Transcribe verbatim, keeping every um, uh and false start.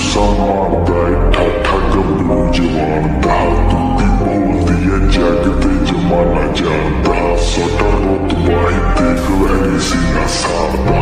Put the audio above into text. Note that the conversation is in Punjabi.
ਜੂਸਾ ਮਾਰਦਾ ਏ ਠਾਠਾ ਗੱਭਰੂ ਜਵਾਨ ਦਾ ਤੂਤੀ ਬੋਲਦੀ ਏ ਜੱਗ ਤੇ ਜਮਾਨਾ ਜਾਣਦਾ ਸੋਟਾ ਰੁਤਬਾ ਹੀ ਦੇਖ ਵੈਰੀ ਸੀ ਨਾ ਸਾਰਦਾ